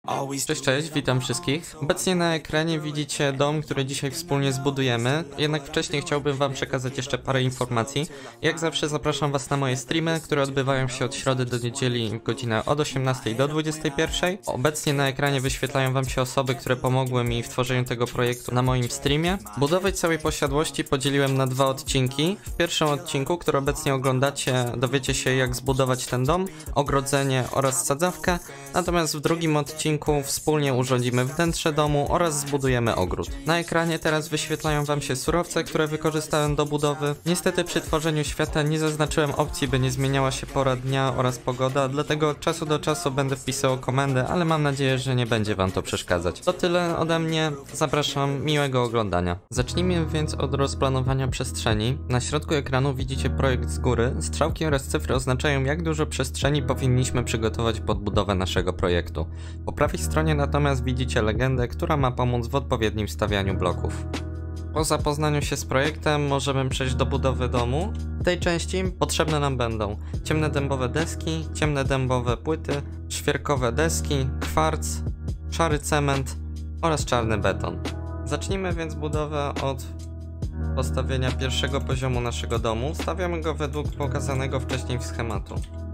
Cześć, cześć, witam wszystkich. Obecnie na ekranie widzicie dom, który dzisiaj wspólnie zbudujemy, jednak wcześniej chciałbym wam przekazać jeszcze parę informacji. Jak zawsze zapraszam was na moje streamy, które odbywają się od środy do niedzieli w godzinach od 18 do 21. Obecnie na ekranie wyświetlają wam się osoby, które pomogły mi w tworzeniu tego projektu na moim streamie. Budowę całej posiadłości podzieliłem na dwa odcinki. W pierwszym odcinku, który obecnie oglądacie, dowiecie się jak zbudować ten dom, ogrodzenie oraz sadzawkę, natomiast w drugim odcinku wspólnie urządzimy wnętrze domu oraz zbudujemy ogród. Na ekranie teraz wyświetlają wam się surowce, które wykorzystałem do budowy. Niestety przy tworzeniu świata nie zaznaczyłem opcji, by nie zmieniała się pora dnia oraz pogoda, dlatego od czasu do czasu będę wpisywał komendę, ale mam nadzieję, że nie będzie wam to przeszkadzać. To tyle ode mnie, zapraszam, miłego oglądania. Zacznijmy więc od rozplanowania przestrzeni. Na środku ekranu widzicie projekt z góry. Strzałki oraz cyfry oznaczają, jak dużo przestrzeni powinniśmy przygotować pod budowę naszego projektu. Po prawej stronie natomiast widzicie legendę, która ma pomóc w odpowiednim stawianiu bloków. Po zapoznaniu się z projektem możemy przejść do budowy domu. W tej części potrzebne nam będą ciemne dębowe deski, ciemne dębowe płyty, świerkowe deski, kwarc, szary cement oraz czarny beton. Zacznijmy więc budowę od postawienia pierwszego poziomu naszego domu. Stawiamy go według pokazanego wcześniej schematu.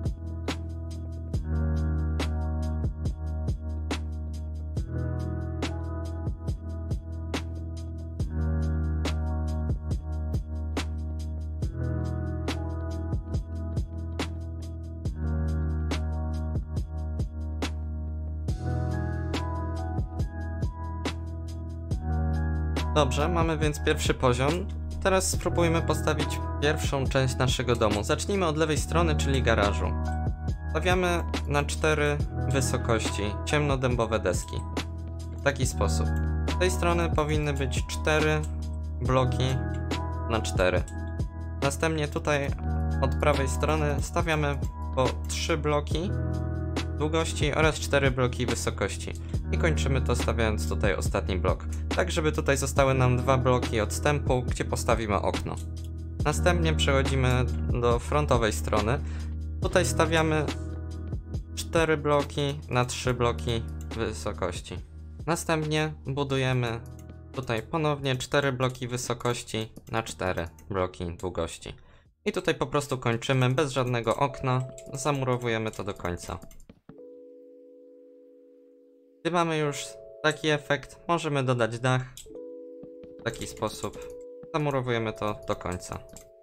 Dobrze, mamy więc pierwszy poziom. Teraz spróbujmy postawić pierwszą część naszego domu. Zacznijmy od lewej strony, czyli garażu. Stawiamy na 4 wysokości ciemnodębowe deski. W taki sposób. Z tej strony powinny być 4 bloki na 4. Następnie tutaj od prawej strony stawiamy po 3 bloki długości oraz 4 bloki wysokości. I kończymy to stawiając tutaj ostatni blok. Tak, żeby tutaj zostały nam 2 bloki odstępu, gdzie postawimy okno. Następnie przechodzimy do frontowej strony. Tutaj stawiamy 4 bloki na 3 bloki wysokości. Następnie budujemy tutaj ponownie 4 bloki wysokości na 4 bloki długości. I tutaj po prostu kończymy bez żadnego okna, zamurowujemy to do końca. Gdy mamy już taki efekt, możemy dodać dach w taki sposób. Zamurowujemy to do końca.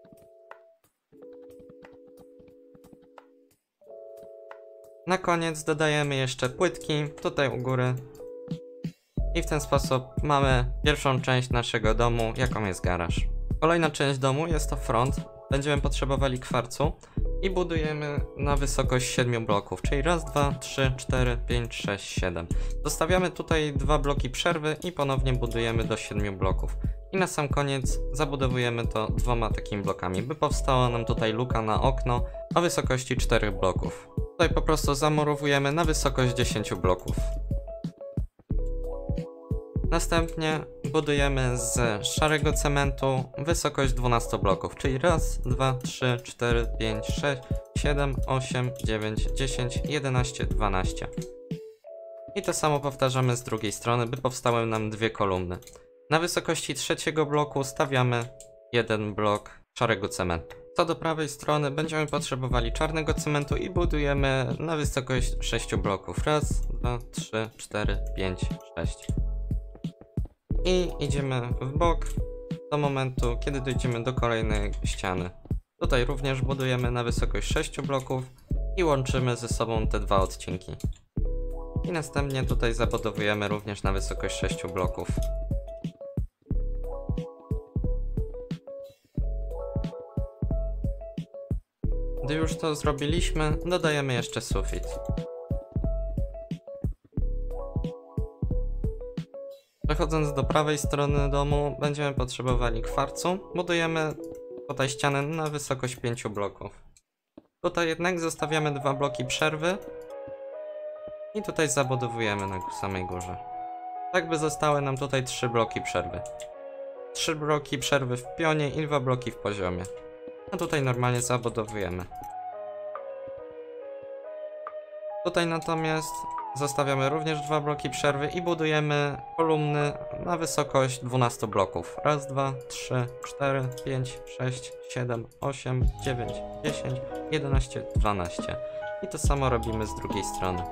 Na koniec dodajemy jeszcze płytki tutaj u góry. I w ten sposób mamy pierwszą część naszego domu, jaką jest garaż. Kolejna część domu jest to front. Będziemy potrzebowali kwarcu i budujemy na wysokość 7 bloków, czyli raz, 2, 3, 4, 5, 6, 7. Zostawiamy tutaj 2 bloki przerwy i ponownie budujemy do 7 bloków. I na sam koniec zabudowujemy to 2 takimi blokami, by powstała nam tutaj luka na okno o wysokości 4 bloków. Tutaj po prostu zamurowujemy na wysokość 10 bloków. Następnie budujemy z szarego cementu wysokość 12 bloków, czyli raz, 2, 3, 4, 5, 6, 7, 8, 9, 10, 11, 12. I to samo powtarzamy z drugiej strony, by powstały nam 2 kolumny. Na wysokości trzeciego bloku stawiamy 1 blok szarego cementu. Co do prawej strony będziemy potrzebowali czarnego cementu i budujemy na wysokość 6 bloków. Raz, 2, 3, 4, 5, 6. I idziemy w bok do momentu, kiedy dojdziemy do kolejnej ściany. Tutaj również budujemy na wysokość 6 bloków i łączymy ze sobą te 2 odcinki. I następnie tutaj zabudowujemy również na wysokość 6 bloków. Gdy już to zrobiliśmy, dodajemy jeszcze sufit. Przechodząc do prawej strony domu, będziemy potrzebowali kwarcu. Budujemy tutaj ścianę na wysokość 5 bloków. Tutaj jednak zostawiamy 2 bloki przerwy i tutaj zabudowujemy na samej górze. Tak by zostały nam tutaj 3 bloki przerwy. 3 bloki przerwy w pionie i 2 bloki w poziomie. A tutaj normalnie zabudowujemy. Tutaj natomiast zostawiamy również 2 bloki przerwy i budujemy kolumny na wysokość 12 bloków. Raz, 2, 3, 4, 5, 6, 7, 8, 9, 10, 11, 12. I to samo robimy z drugiej strony.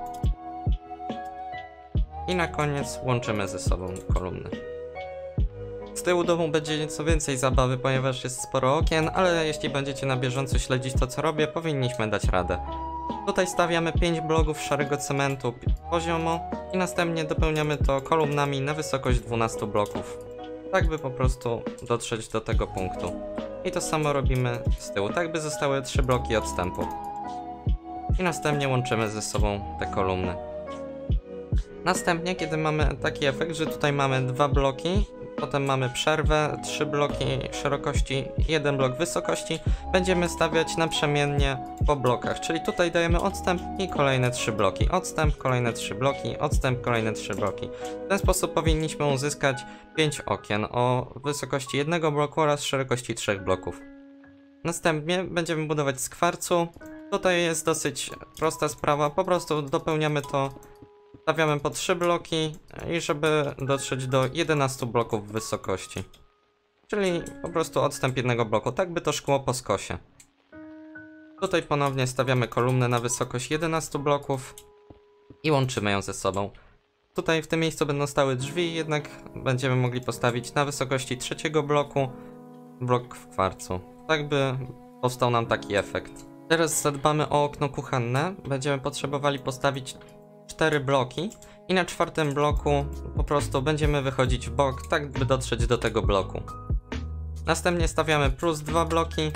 I na koniec łączymy ze sobą kolumny. Z tyłu domu będzie nieco więcej zabawy, ponieważ jest sporo okien, ale jeśli będziecie na bieżąco śledzić to, co robię, powinniśmy dać radę. Tutaj stawiamy 5 bloków szarego cementu poziomo i następnie dopełniamy to kolumnami na wysokość 12 bloków. Tak by po prostu dotrzeć do tego punktu. I to samo robimy z tyłu, tak by zostały 3 bloki odstępu. I następnie łączymy ze sobą te kolumny. Następnie, kiedy mamy taki efekt, że tutaj mamy 2 bloki, potem mamy przerwę, 3 bloki szerokości, 1 blok wysokości, będziemy stawiać naprzemiennie po blokach, czyli tutaj dajemy odstęp i kolejne 3 bloki, odstęp, kolejne 3 bloki, odstęp, kolejne 3 bloki. W ten sposób powinniśmy uzyskać 5 okien o wysokości 1 bloku oraz szerokości 3 bloków. Następnie będziemy budować z kwarcu. Tutaj jest dosyć prosta sprawa, po prostu dopełniamy to. Stawiamy po 3 bloki i żeby dotrzeć do 11 bloków wysokości. Czyli po prostu odstęp 1 bloku, tak by to szło po skosie. Tutaj ponownie stawiamy kolumnę na wysokość 11 bloków i łączymy ją ze sobą. Tutaj w tym miejscu będą stały drzwi, jednak będziemy mogli postawić na wysokości 3 bloku blok w kwarcu. Tak by powstał nam taki efekt. Teraz zadbamy o okno kuchenne. Będziemy potrzebowali postawić 4 bloki i na 4. bloku po prostu będziemy wychodzić w bok, tak by dotrzeć do tego bloku. Następnie stawiamy plus 2 bloki.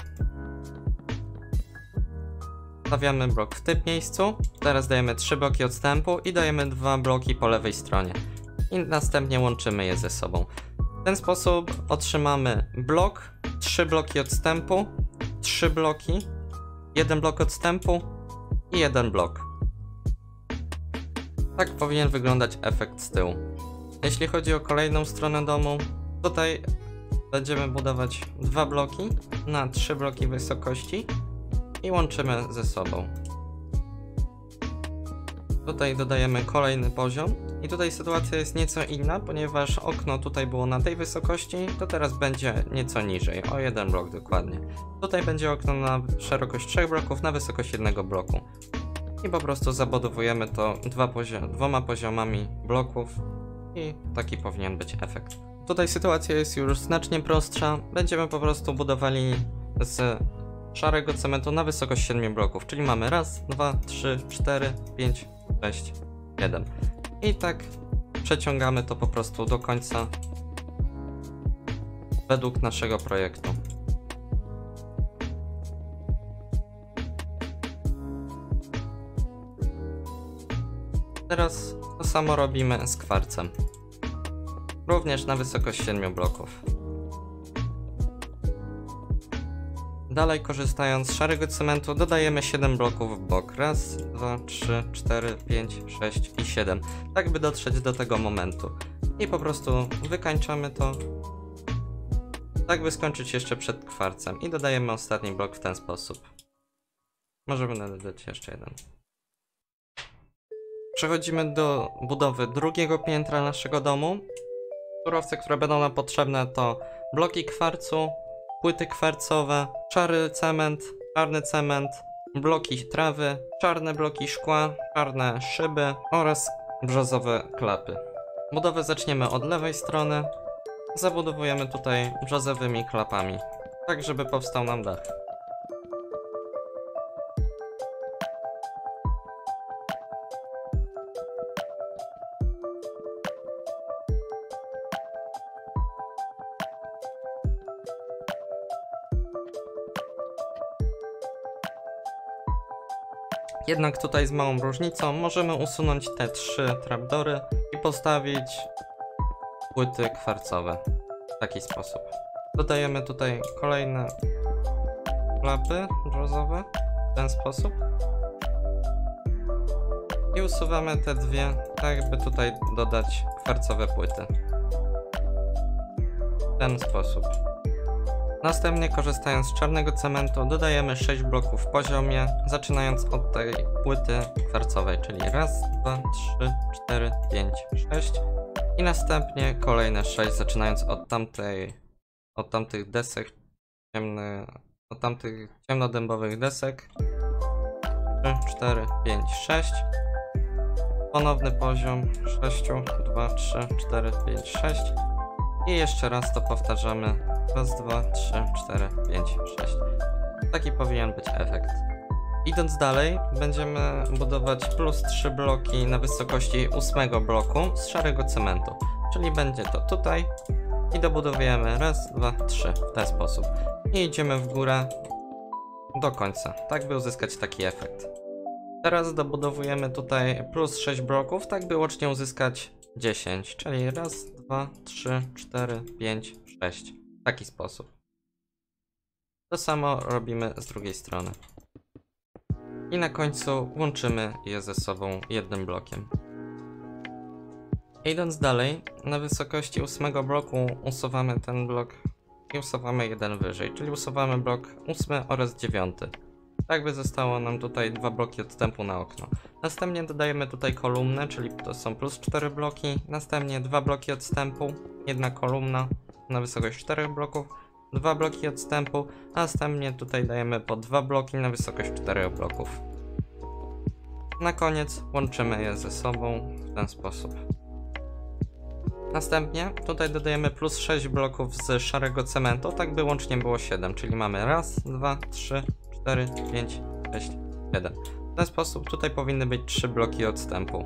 Stawiamy blok w tym miejscu. Teraz dajemy 3 bloki odstępu i dajemy 2 bloki po lewej stronie. I następnie łączymy je ze sobą. W ten sposób otrzymamy blok, 3 bloki odstępu, 3 bloki, 1 blok odstępu i 1 blok. Tak powinien wyglądać efekt z tyłu. Jeśli chodzi o kolejną stronę domu, tutaj będziemy budować 2 bloki na 3 bloki wysokości i łączymy ze sobą. Tutaj dodajemy kolejny poziom i tutaj sytuacja jest nieco inna, ponieważ okno tutaj było na tej wysokości, to teraz będzie nieco niżej, o 1 blok dokładnie. Tutaj będzie okno na szerokość 3 bloków na wysokość 1 bloku. I po prostu zabudowujemy to 2 poziomami bloków i taki powinien być efekt. Tutaj sytuacja jest już znacznie prostsza. Będziemy po prostu budowali z szarego cementu na wysokość 7 bloków, czyli mamy raz, 2, 3, 4, 5, 6, 7. I tak przeciągamy to po prostu do końca według naszego projektu. Teraz to samo robimy z kwarcem. Również na wysokość 7 bloków. Dalej, korzystając z szarego cementu, dodajemy 7 bloków w bok. Raz, 2, 3, 4, 5, 6 i 7. Tak by dotrzeć do tego momentu. I po prostu wykańczamy to. Tak by skończyć jeszcze przed kwarcem. I dodajemy ostatni blok w ten sposób. Możemy dodać jeszcze jeden. Przechodzimy do budowy drugiego piętra naszego domu. Surowce, które będą nam potrzebne, to bloki kwarcu, płyty kwarcowe, szary cement, czarny cement, bloki trawy, czarne bloki szkła, czarne szyby oraz brzozowe klapy. Budowę zaczniemy od lewej strony. Zabudowujemy tutaj brzozowymi klapami, tak żeby powstał nam dach. Jednak tutaj z małą różnicą możemy usunąć te 3 trapdory i postawić płyty kwarcowe w taki sposób. Dodajemy tutaj kolejne klapy brzozowe w ten sposób i usuwamy te 2, tak by tutaj dodać kwarcowe płyty w ten sposób. Następnie, korzystając z czarnego cementu, dodajemy 6 bloków w poziomie, zaczynając od tej płyty kwarcowej, czyli raz, 2, 3, 4, 5, 6 i następnie kolejne 6, zaczynając od tamtych desek, od tamtych ciemnodębowych desek. 3, 4, 5, 6. Ponowny poziom 6, 2, 3, 4, 5, 6 i jeszcze raz to powtarzamy. Raz, 2, 3, 4, 5, 6. Taki powinien być efekt. Idąc dalej, będziemy budować plus 3 bloki na wysokości 8 bloku z szarego cementu. Czyli będzie to tutaj i dobudowujemy raz, 2, 3 w ten sposób. I idziemy w górę do końca, tak by uzyskać taki efekt. Teraz dobudowujemy tutaj plus 6 bloków, tak by łącznie uzyskać 10, czyli raz, 2, 3, 4, 5, 6. W taki sposób. To samo robimy z drugiej strony. I na końcu łączymy je ze sobą jednym blokiem. Idąc dalej, na wysokości 8 bloku usuwamy ten blok i usuwamy jeden wyżej, czyli usuwamy blok 8 oraz 9. Tak by zostało nam tutaj 2 bloki odstępu na okno. Następnie dodajemy tutaj kolumnę, czyli to są plus 4 bloki, następnie 2 bloki odstępu, jedna kolumna na wysokość 4 bloków, 2 bloki odstępu, a następnie tutaj dajemy po 2 bloki na wysokość 4 bloków. Na koniec łączymy je ze sobą w ten sposób. Następnie tutaj dodajemy plus 6 bloków z szarego cementu, tak by łącznie było 7, czyli mamy raz, 2, 3, 4, 5, 6, 7. W ten sposób tutaj powinny być 3 bloki odstępu.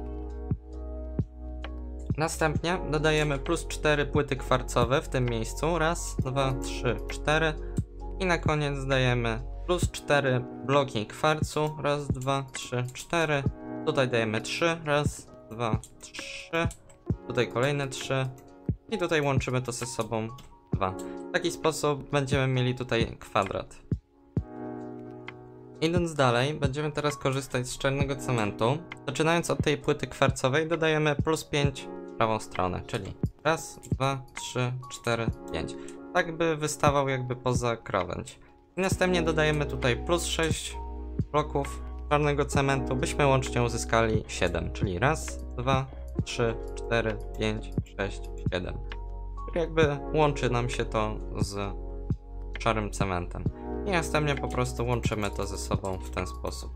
Następnie dodajemy plus 4 płyty kwarcowe w tym miejscu. Raz, 2, 3, 4. I na koniec dajemy plus 4 bloki kwarcu. Raz, 2, 3, 4. Tutaj dajemy 3. Raz, 2, 3. Tutaj kolejne 3. I tutaj łączymy to ze sobą 2. W taki sposób będziemy mieli tutaj kwadrat. Idąc dalej, będziemy teraz korzystać z czarnego cementu. Zaczynając od tej płyty kwarcowej dodajemy plus 5 w prawą stronę, czyli raz, 2, 3, 4, 5. Tak by wystawał jakby poza krawędź. I następnie dodajemy tutaj plus 6 bloków czarnego cementu, byśmy łącznie uzyskali 7, czyli raz, 2, 3, 4, 5, 6, 7. Czyli jakby łączy nam się to z szarym cementem. I następnie po prostu łączymy to ze sobą w ten sposób.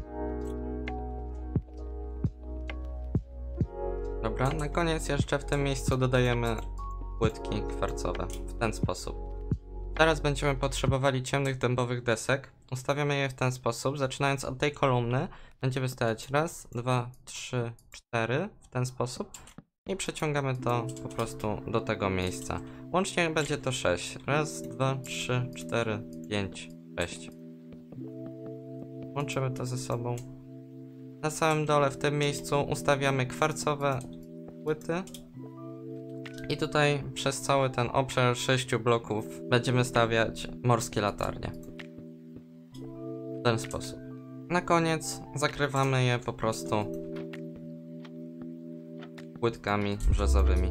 Dobra, na koniec jeszcze w tym miejscu dodajemy płytki kwarcowe w ten sposób. Teraz będziemy potrzebowali ciemnych dębowych desek. Ustawiamy je w ten sposób, zaczynając od tej kolumny. Będziemy stawiać raz, 2, 3, 4 w ten sposób. I przeciągamy to po prostu do tego miejsca. Łącznie będzie to 6. Raz, 2, 3, 4, 5, 6. Łączymy to ze sobą. Na samym dole w tym miejscu ustawiamy kwarcowe płyty. I tutaj przez cały ten obszar 6 bloków będziemy stawiać morskie latarnie. W ten sposób. Na koniec zakrywamy je po prostu płytkami brzozowymi.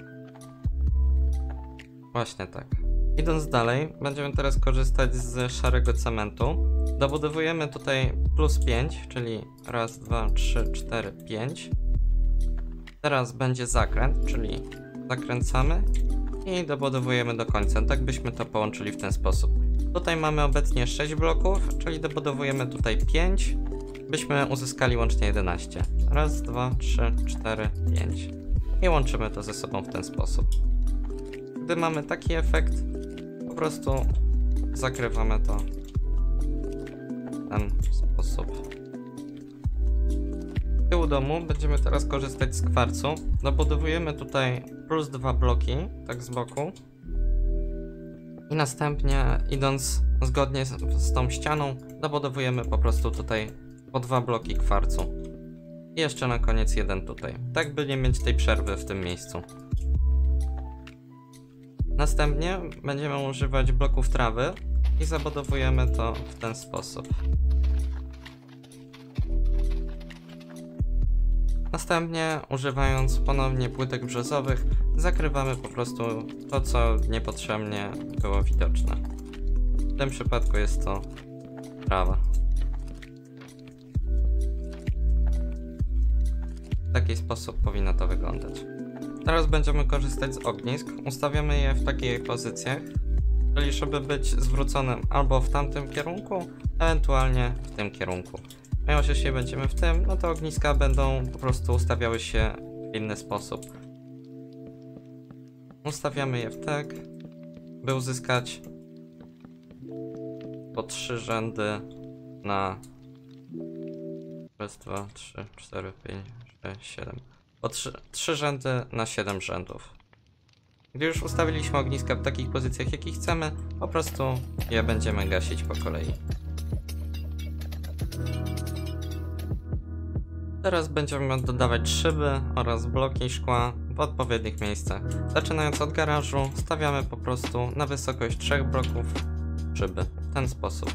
Właśnie tak. Idąc dalej, będziemy teraz korzystać z szarego cementu. Dobudowujemy tutaj plus 5, czyli raz, 2, 3, 4, 5. Teraz będzie zakręt, czyli zakręcamy i dobudowujemy do końca, tak byśmy to połączyli w ten sposób. Tutaj mamy obecnie 6 bloków, czyli dobudowujemy tutaj 5, byśmy uzyskali łącznie 11. Raz, 2, 3, 4, 5. I łączymy to ze sobą w ten sposób. Gdy mamy taki efekt, po prostu zakrywamy to w ten sposób. Z tyłu domu będziemy teraz korzystać z kwarcu. Dobudowujemy tutaj plus 2 bloki, tak z boku. I następnie, idąc zgodnie z tą ścianą, dobudowujemy po prostu tutaj po 2 bloki kwarcu. I jeszcze na koniec jeden tutaj, tak by nie mieć tej przerwy w tym miejscu. Następnie będziemy używać bloków trawy i zabudowujemy to w ten sposób. Następnie, używając ponownie płytek brzozowych, zakrywamy po prostu to, co niepotrzebnie było widoczne. W tym przypadku jest to trawa. W taki sposób powinno to wyglądać. Teraz będziemy korzystać z ognisk. Ustawiamy je w takich pozycjach, czyli żeby być zwróconym albo w tamtym kierunku, ewentualnie w tym kierunku. Ponieważ jeśli będziemy w tym, no to ogniska będą po prostu ustawiały się w inny sposób. Ustawiamy je w tak, by uzyskać po 3 rzędy na raz, 2, 3, 4, 5, 6, 7. Po 3 rzędy na 7 rzędów. Gdy już ustawiliśmy ogniska w takich pozycjach, jakich chcemy, po prostu je będziemy gasić po kolei. Teraz będziemy dodawać szyby oraz bloki szkła w odpowiednich miejscach. Zaczynając od garażu, stawiamy po prostu na wysokość 3 bloków szyby. W ten sposób.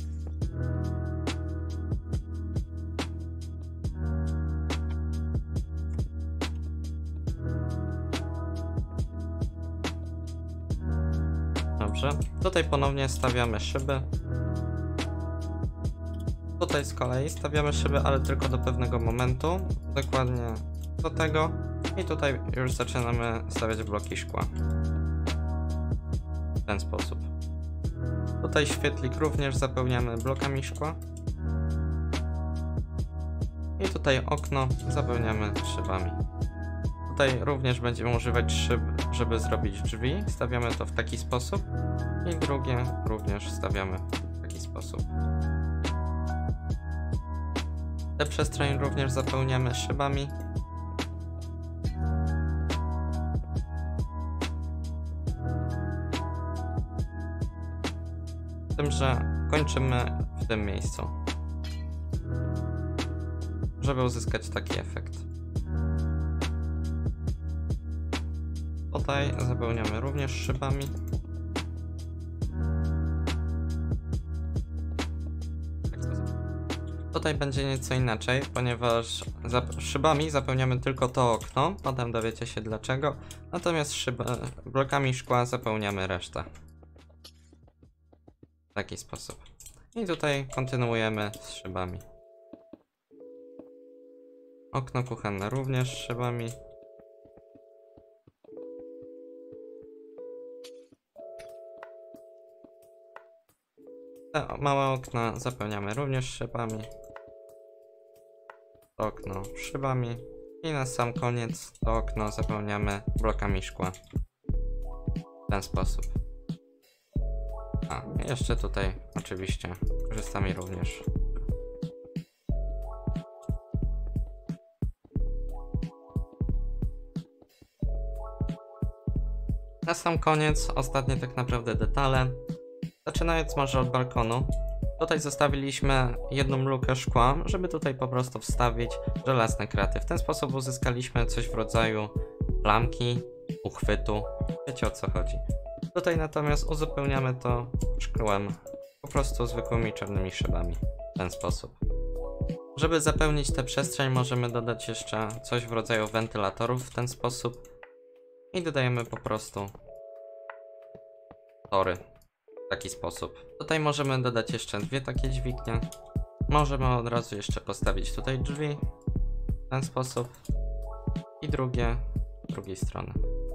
Dobrze. Tutaj ponownie stawiamy szyby. Tutaj z kolei stawiamy szyby, ale tylko do pewnego momentu. Dokładnie do tego. I tutaj już zaczynamy stawiać bloki szkła. W ten sposób. Tutaj świetlik również zapełniamy blokami szkła. I tutaj okno zapełniamy szybami. Tutaj również będziemy używać szyb, żeby zrobić drzwi. Stawiamy to w taki sposób. I drugie również stawiamy w taki sposób. Tę przestrzeń również zapełniamy szybami. Z tym, że kończymy w tym miejscu, żeby uzyskać taki efekt. Tutaj zapełniamy również szybami. Tutaj będzie nieco inaczej, ponieważ szybami zapełniamy tylko to okno, potem dowiecie się dlaczego, natomiast blokami szkła zapełniamy resztę. W taki sposób. I tutaj kontynuujemy z szybami. Okno kuchenne również szybami. Te małe okna zapełniamy również szybami. To okno szybami. I na sam koniec to okno zapełniamy blokami szkła. W ten sposób. A, jeszcze tutaj oczywiście korzystamy również. Na sam koniec ostatnie tak naprawdę detale. Zaczynając może od balkonu. Tutaj zostawiliśmy jedną lukę szkła, żeby tutaj po prostu wstawić żelazne kraty. W ten sposób uzyskaliśmy coś w rodzaju klamki, uchwytu. Wiecie o co chodzi. Tutaj natomiast uzupełniamy to szkłem, po prostu zwykłymi czarnymi szybami. W ten sposób. Żeby zapełnić tę przestrzeń, możemy dodać jeszcze coś w rodzaju wentylatorów w ten sposób. I dodajemy po prostu tory. W taki sposób. Tutaj możemy dodać jeszcze dwie takie dźwignie. Możemy od razu jeszcze postawić tutaj drzwi. W ten sposób. I drugie z drugiej strony.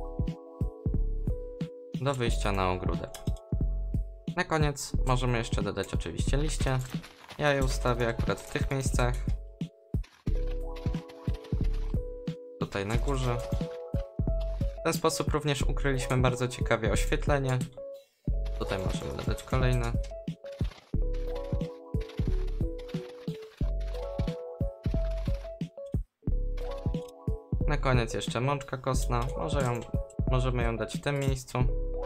Do wyjścia na ogródek. Na koniec możemy jeszcze dodać oczywiście liście. Ja je ustawię akurat w tych miejscach. Tutaj na górze. W ten sposób również ukryliśmy bardzo ciekawie oświetlenie. Tutaj możemy dodać kolejne. Na koniec jeszcze mączka kostna. Możemy ją dać w tym miejscu.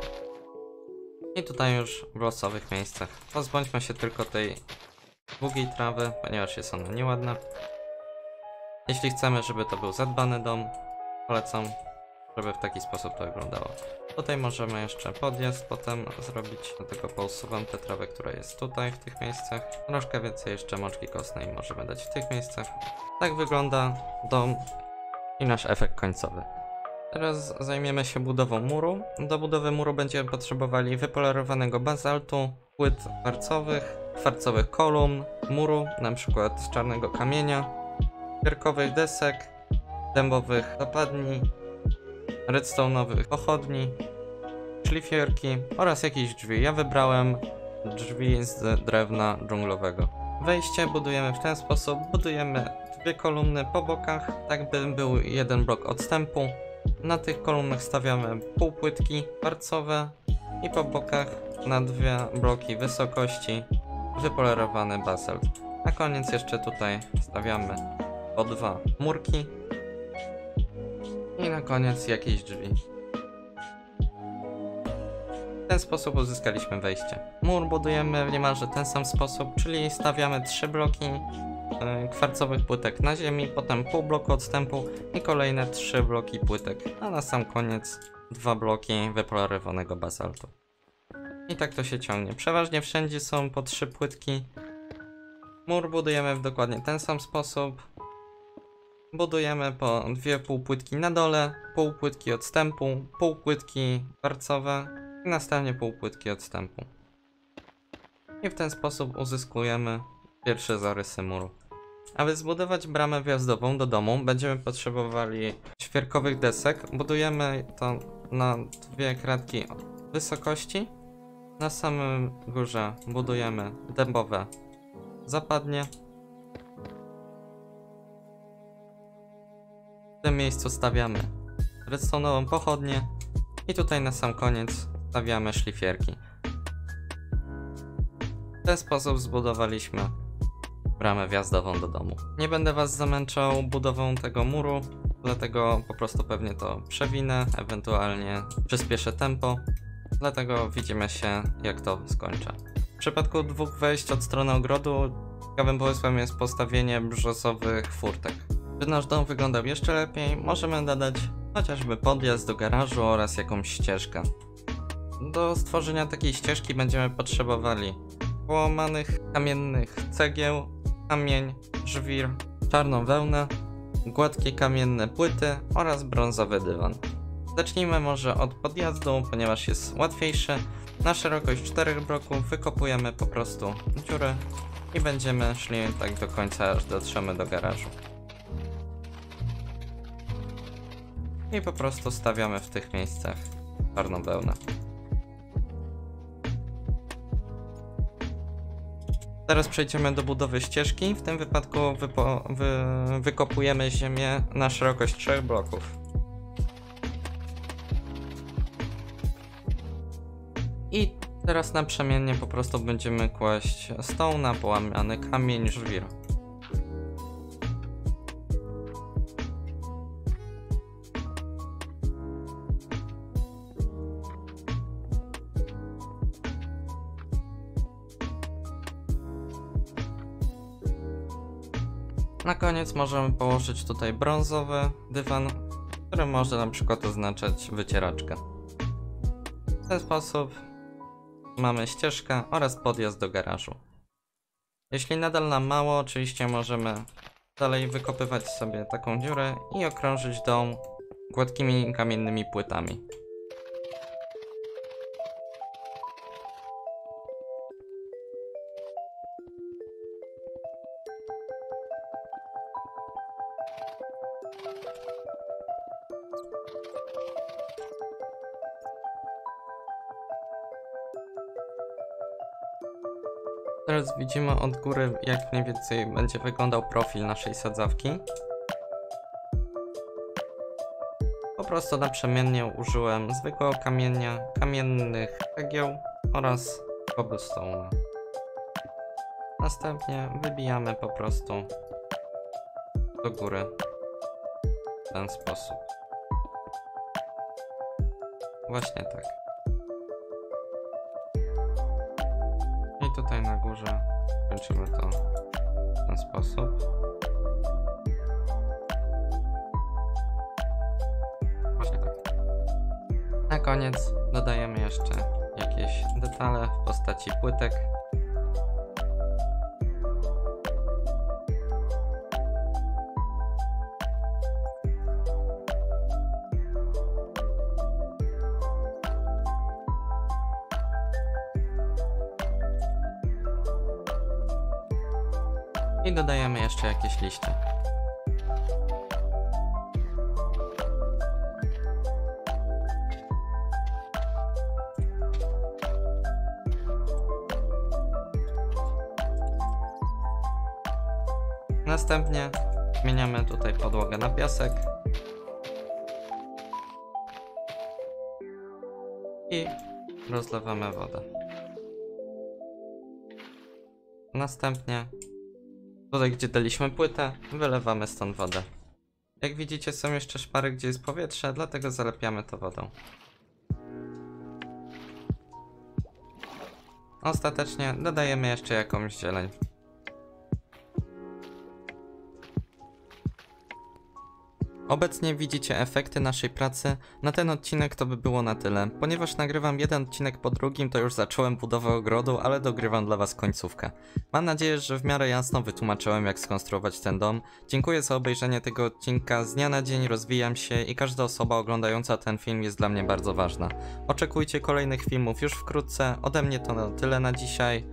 I tutaj już w losowych miejscach. Pozbądźmy się tylko tej długiej trawy, ponieważ jest ona nieładna. Jeśli chcemy, żeby to był zadbany dom, polecam, żeby w taki sposób to wyglądało. Tutaj możemy jeszcze podjazd potem zrobić, dlatego pousuwam tę trawę, która jest tutaj w tych miejscach. Troszkę więcej jeszcze mączki kostnej możemy dać w tych miejscach. Tak wygląda dom i nasz efekt końcowy. Teraz zajmiemy się budową muru. Do budowy muru będziemy potrzebowali wypolerowanego bazaltu, płyt kwarcowych kolumn, muru, np. z czarnego kamienia, pierkowych desek, dębowych zapadni, redstone'owych pochodni, szlifierki oraz jakieś drzwi. Ja wybrałem drzwi z drewna dżunglowego. Wejście budujemy w ten sposób. Budujemy 2 kolumny po bokach, tak by był jeden blok odstępu. Na tych kolumnach stawiamy półpłytki kwarcowe i po bokach na 2 bloki wysokości wypolerowany basalt. Na koniec jeszcze tutaj stawiamy po 2 murki i na koniec jakieś drzwi. W ten sposób uzyskaliśmy wejście. Mur budujemy w niemalże ten sam sposób, czyli stawiamy 3 bloki kwarcowych płytek na ziemi, potem pół bloku odstępu i kolejne 3 bloki płytek, a na sam koniec 2 bloki wypolerowanego basaltu. I tak to się ciągnie. Przeważnie wszędzie są po 3 płytki. Mur budujemy w dokładnie ten sam sposób. Budujemy po 2 półpłytki na dole, półpłytki odstępu, półpłytki kwarcowe i następnie półpłytki odstępu. I w ten sposób uzyskujemy pierwsze zarysy muru. Aby zbudować bramę wjazdową do domu, będziemy potrzebowali świerkowych desek. Budujemy to na 2 kratki wysokości. Na samym górze budujemy dębowe zapadnie. W tym miejscu stawiamy redstone'ową pochodnię i tutaj na sam koniec stawiamy szlifierki. W ten sposób zbudowaliśmy bramę wjazdową do domu. Nie będę was zamęczał budową tego muru, dlatego po prostu pewnie to przewinę, ewentualnie przyspieszę tempo, dlatego widzimy się, jak to skończę. W przypadku 2 wejść od strony ogrodu ciekawym pomysłem jest postawienie brzozowych furtek. By nasz dom wyglądał jeszcze lepiej, możemy dodać chociażby podjazd do garażu oraz jakąś ścieżkę. Do stworzenia takiej ścieżki będziemy potrzebowali połamanych kamiennych cegieł, kamień, żwir, czarną wełnę, gładkie kamienne płyty oraz brązowy dywan. Zacznijmy może od podjazdu, ponieważ jest łatwiejszy. Na szerokość 4 bloków wykopujemy po prostu dziurę i będziemy szli tak do końca, aż dotrzemy do garażu. I po prostu stawiamy w tych miejscach czarną wełnę. Teraz przejdziemy do budowy ścieżki. W tym wypadku wykopujemy ziemię na szerokość 3 bloków. I teraz naprzemiennie po prostu będziemy kłaść stoł na połamany kamień, żwir. Na koniec możemy położyć tutaj brązowy dywan, który może na przykład oznaczać wycieraczkę. W ten sposób mamy ścieżkę oraz podjazd do garażu. Jeśli nadal nam mało, oczywiście możemy dalej wykopywać sobie taką dziurę i okrążyć dom gładkimi kamiennymi płytami. Teraz widzimy od góry, jak mniej więcej będzie wyglądał profil naszej sadzawki. Po prostu naprzemiennie użyłem zwykłego kamienia, kamiennych cegieł oraz cobblestone'a. Następnie wybijamy po prostu do góry w ten sposób. Właśnie tak. I tutaj na górze kończymy to w ten sposób. Właśnie tak. Na koniec dodajemy jeszcze jakieś detale w postaci płytek. I dodajemy jeszcze jakieś liście. Następnie zmieniamy tutaj podłogę na piasek i rozlewamy wodę. Następnie tutaj, gdzie daliśmy płytę, wylewamy stąd wodę. Jak widzicie, są jeszcze szpary, gdzie jest powietrze, dlatego zalepiamy to wodą. Ostatecznie dodajemy jeszcze jakąś zieleń. Obecnie widzicie efekty naszej pracy. Na ten odcinek to by było na tyle. Ponieważ nagrywam jeden odcinek po drugim, to już zacząłem budowę ogrodu, ale dogrywam dla was końcówkę. Mam nadzieję, że w miarę jasno wytłumaczyłem, jak skonstruować ten dom. Dziękuję za obejrzenie tego odcinka. Z dnia na dzień rozwijam się i każda osoba oglądająca ten film jest dla mnie bardzo ważna. Oczekujcie kolejnych filmów już wkrótce. Ode mnie to na tyle na dzisiaj.